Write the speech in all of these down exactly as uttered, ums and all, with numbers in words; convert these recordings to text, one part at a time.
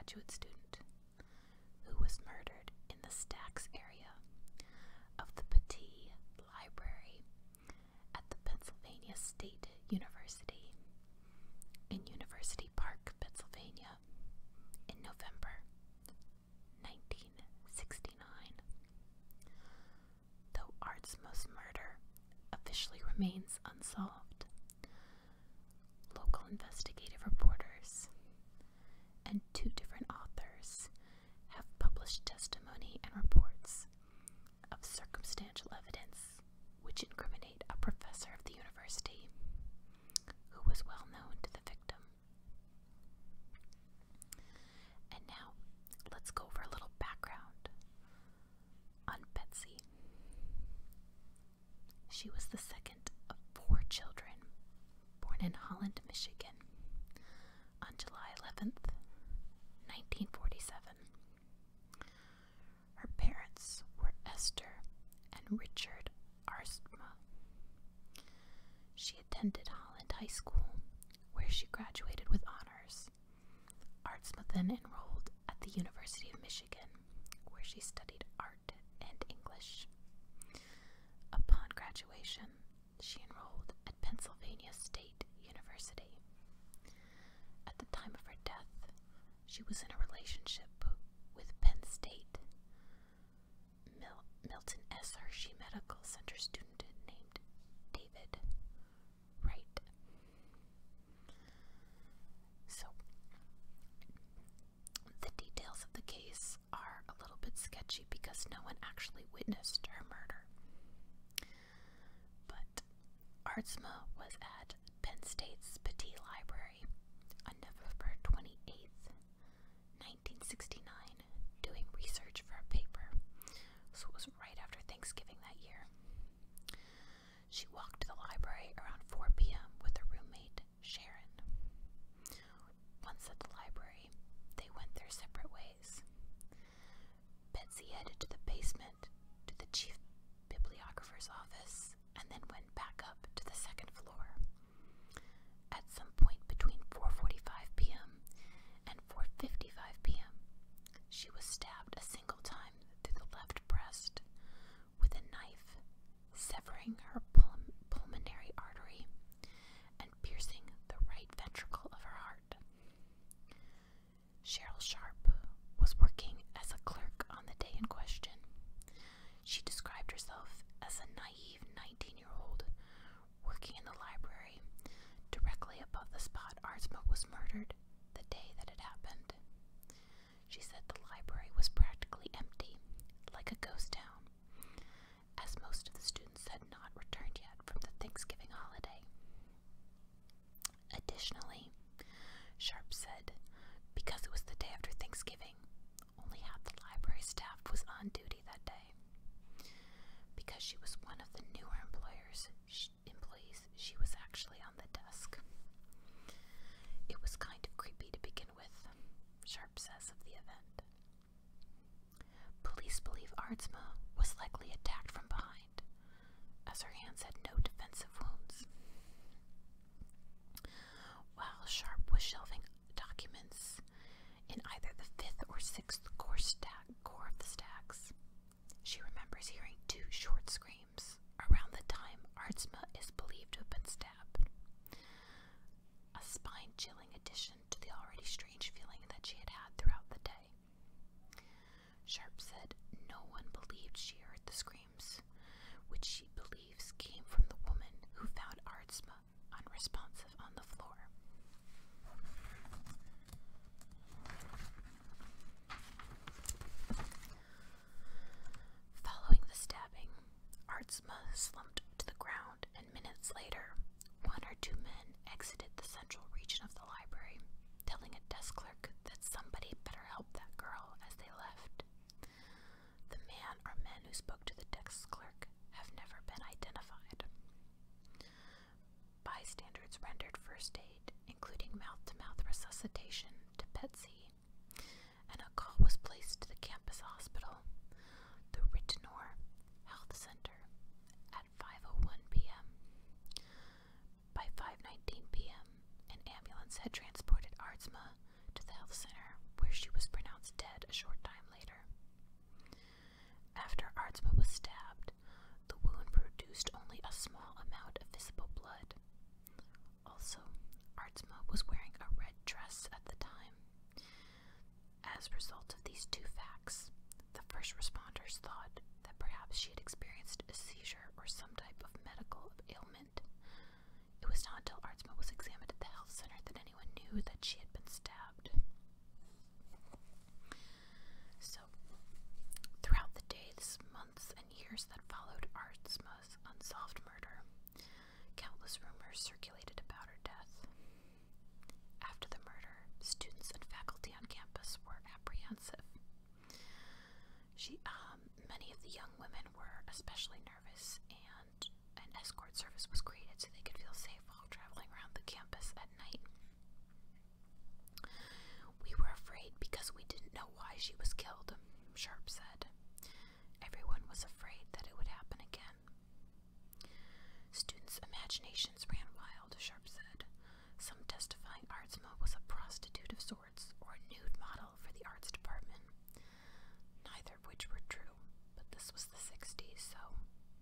graduate student who was murdered in the Stacks area of the Petit Library at the Pennsylvania State University in University Park, Pennsylvania, in November nineteen sixty-nine. Though Aardsma's murder officially remains unsolved, local investigative reporters and two different authors have published testimony and reports of circumstantial evidence which incriminate a professor of the university who was well known to the victim. And now, let's go over a little background on Betsy. She was the second of four children born in Holland, Michigan on July eleventh, nineteen forty-seven. Her parents were Esther and Richard Aardsma. She attended Holland High School, where she graduated with honors. Aardsma then enrolled at the University of Michigan, where she studied art and English. Upon graduation, she enrolled at Pennsylvania State University. At the time of her death, she was in a relationship with Penn State Mil- Milton S. Hershey Medical Center student named David Wright. So, the details of the case are a little bit sketchy because no one actually witnessed her murder. But Aardsma was at Penn State's Petit Library on November twenty-eighth, nineteen sixty-nine, doing research for a paper, so it was right after Thanksgiving that year. She walked to the library around four p.m. with her roommate, Sharon. Once at the library, they went their separate ways. Betsy headed to the basement to the chief bibliographer's office and then went back up to the second floor. At some point between four forty-five p.m. and four fifty-five p.m., she was stabbed a single time through the left breast with a knife, severing her pul- pulmonary artery and piercing the right ventricle of her heart. Cheryl Sharp was working as a clerk on the day in question. She described herself as a naive nineteen-year-old working in the library directly above the spot Aardsma was murdered the day that it happened. She said the library was practically empty, like a ghost town, as most of the students had not returned yet from the Thanksgiving holiday. Additionally, Sharp said because it was the day after Thanksgiving, only half the library staff was on duty that day. Because she was one of the newer employers, sh- employees, she was actually on the desk. It was kind of creepy to begin with, Sharp says of the event. Police believe Aardsma was likely attacked from behind, as her hands had no defensive wounds. While Sharp was shelving documents in either the fifth or sixth core, stack, core of the stacks, she remembers hearing two short screams around the time Aardsma is believed to have been stabbed. A spine-chilling addition to the already strange feeling that she had had throughout the day. Sharp said no one believed she heard the screams, which she believes came from the woman who found Aardsma unresponsive on the floor. Following the stabbing, Aardsma slumped to the ground, and minutes later, one or two men exited the central region of the library, telling a desk clerk that somebody as a result of these two facts, the first responders thought that perhaps she had experienced a seizure or some type of medical ailment. It was not until Aardsma was examined at the health center that anyone knew that she had been stabbed. So, throughout the days, months, and years that followed Aardsma's unsolved murder, countless rumors circulated about her death. After the murder, students and faculty on campus were apprehensive. She, um, many of the young women were especially nervous, and an escort service was created so they could feel safe while traveling around the campus at night. We were afraid because we didn't know why she was killed, Sharp said. Everyone was afraid that it would happen again. Students' imaginations ran wild, Sharp said, some testifying Aardsma was a prostitute of sorts or a nude model for the arts department. Neither of which were true, but this was the sixties, so...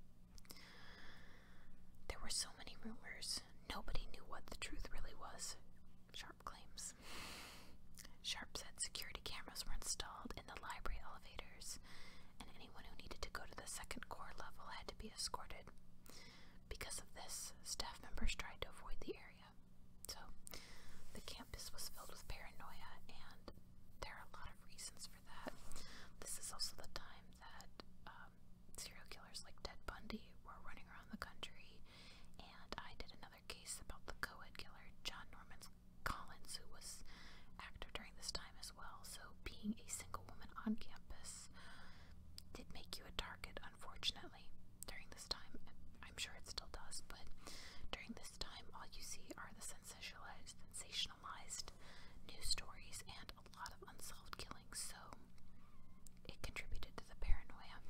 There were so many rumors, nobody knew what the truth really was, Sharp claims. Sharp said security cameras were installed in the library elevators, and anyone who needed to go to the second core level had to be escorted. Because of this, staff members tried to avoid the area. So, the campus was filled with paranoia, and there are a lot of reasons for that. This is also the time that um, serial killers like Ted Bundy were running around the country, and I did another case about the co-ed killer, John Norman Collins, who was active during this time as well. So, being a single woman on campus did make you a target, unfortunately, during this time. I'm sure it still does, but during this time, all you see are the sensationalized, sensationalized news stories and a lot of unsolved killings, so it contributed to the paranoia.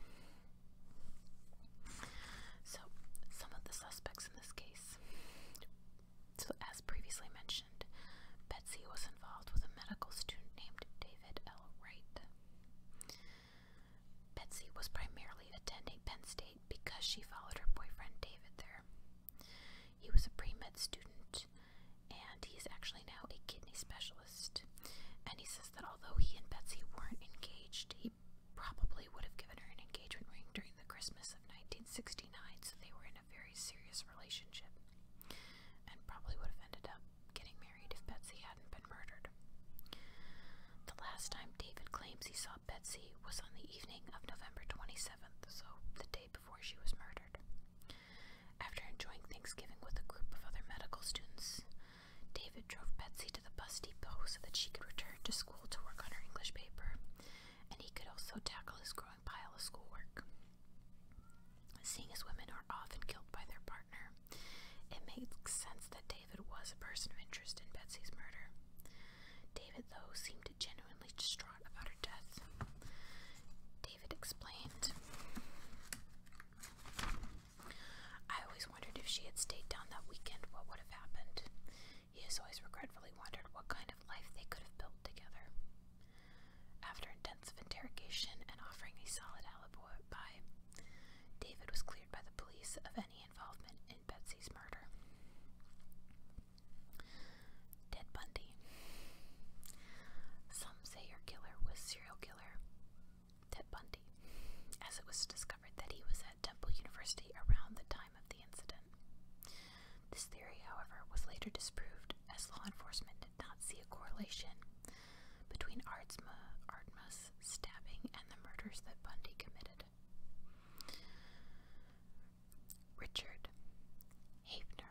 So, some of the suspects in this case. So, as previously mentioned, Betsy was involved with a medical student named David L. Wright. Betsy was primarily attending Penn State because she followed her boyfriend David there. He was a pre-med student, and he is actually now a kidney specialist. And he says that although he and Betsy weren't engaged, he probably would have given her an engagement ring during the Christmas of nineteen sixty-nine, so they were in a very serious relationship, and probably would have ended up getting married if Betsy hadn't been murdered. The last time David claims he saw Betsy was on the evening of November twenty-seventh, so the day before she was murdered. After enjoying Thanksgiving with a group of other medical students, David drove Betsy to the bus depot so that she could return to school to work on her English paper, and he could also tackle his growing pile of schoolwork. Seeing as women are often killed by their partner, it makes sense that David was a person of interest in Betsy's murder. David, though, seemed genuinely distraught about her death. David explained, "I always wondered if she had stayed down that weekend, what would have happened. He has always regretfully wondered what kind of life they could have built together." After intensive interrogation and offering a solid alibi, David was cleared by the police of any involvement in Betsy's murder. Ted Bundy. Some say your killer was serial killer Ted Bundy, as it was discovered that he was at Temple University around the time of the incident. This theory, however, was later disproved, as law enforcement did not see a correlation between Aardsma, Aardsma's stabbing and the murders that Bundy committed. Richard Hafner.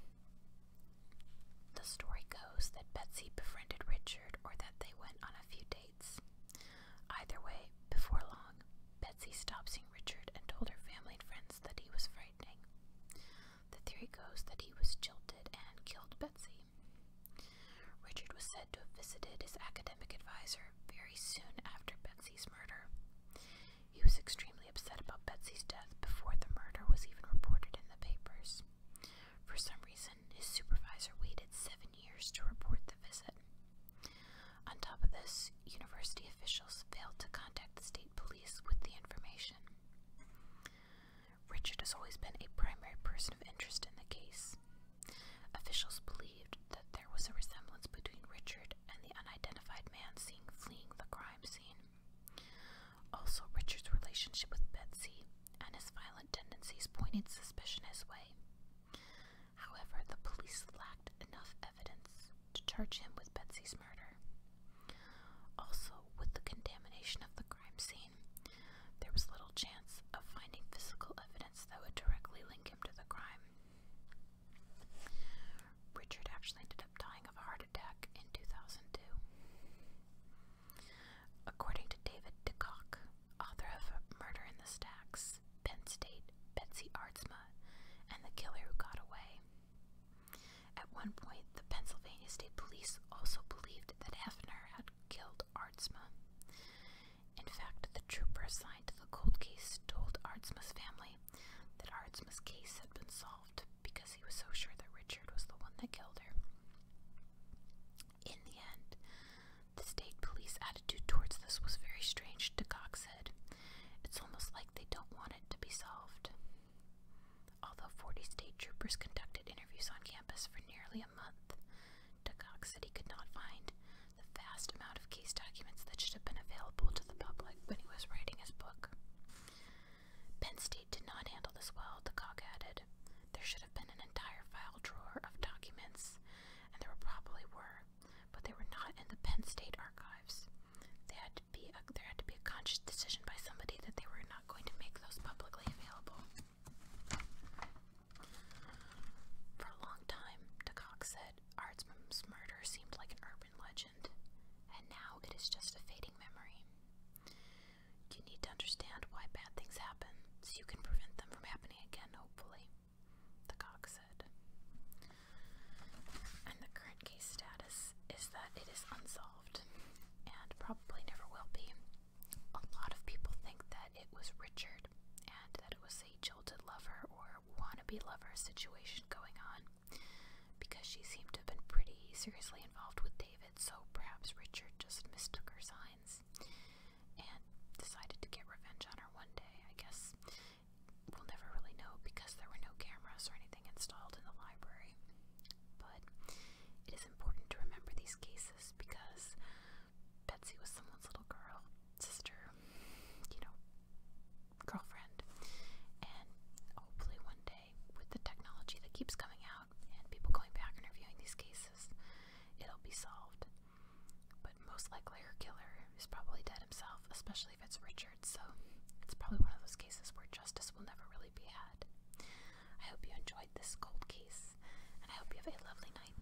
The story goes that Betsy befriended Richard, or that they went on a few dates. Either way, before long, Betsy stopped seeing Richard and told her family and friends that he was frightening. The theory goes that he was jilted and killed Betsy. Richard was said to have visited his academic advisor very soon after Betsy's murder. He was extremely upset about Betsy's death before the murder was even reported in the papers. For some reason, his supervisor waited seven years to report the visit. On top of this, university officials failed to contact the state police with the information. Richard has always been a primary person of interest in the case. Officials believed that there was a resemblance between Richard and the unidentified man seen fleeing the crime. assigned to the cold case told Aardsma's family that Aardsma's case had been solved because he was so sure that Richard was the one that killed her. In the end, the state police attitude towards this was very strange, DeCock said. It's almost like they don't want it to be solved. Although forty state troopers conducted interviews on campus for nearly a month, DeCock said he could not find the vast amount of case documents that should have been available to the public when he was writing his book. Penn State did not handle this well, DeCock added. There should have been an entire file drawer of documents, and there probably were, but they were not in the Penn State archives. They had to be a, there had to be a conscious decision by somebody that they were not going to make those publicly available. For a long time, DeCock said, Aardsma's murder seemed like an urban legend, and now it is just a fading memory. You need to understand why bad things happen, so you can prevent them from happening again, hopefully, DeCock said. And the current case status is that it is unsolved, and probably never will be. A lot of people think that it was Richard, and that it was a jilted lover or wannabe lover situation going on, because she seemed to have been pretty seriously involved with David, so perhaps Richard just mistook her signs and decided to get revenge on her one day. I guess we'll never really know because there were no cameras or anything installed in the library. But it is important to remember these cases because Betsy was someone's little girl, sister, you know, girlfriend, and hopefully one day with the technology that keeps coming out and people going back and reviewing these cases, it'll be solved. But most likely her killer is probably dead himself, especially if it's Richard, so it's probably one of those cases where justice will never really be had. I hope you enjoyed this cold case, and I hope you have a lovely night.